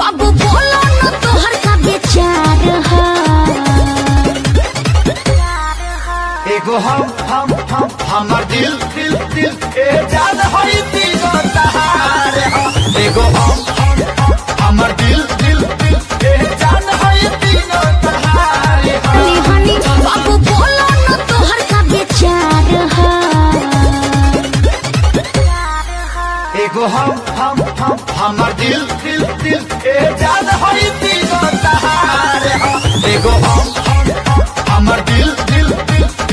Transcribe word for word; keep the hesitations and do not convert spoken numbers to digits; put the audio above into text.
बाबू बोलो न तोहर का विचार है। एगो हम हम हम हमर दिल दिल दिल ए जान हई तीनों तहार हो। एगो हम हम हम हमर दिल दिल दिल ए जान हई तीनों तहार हो। हनी हनी बाबू बोलो न तोहर का विचार है। एगो हम हम हम हमर दिल दिल दिल ए जान हई तीनों तहार हो। एगो हम हम हम हमर दिल दिल दिल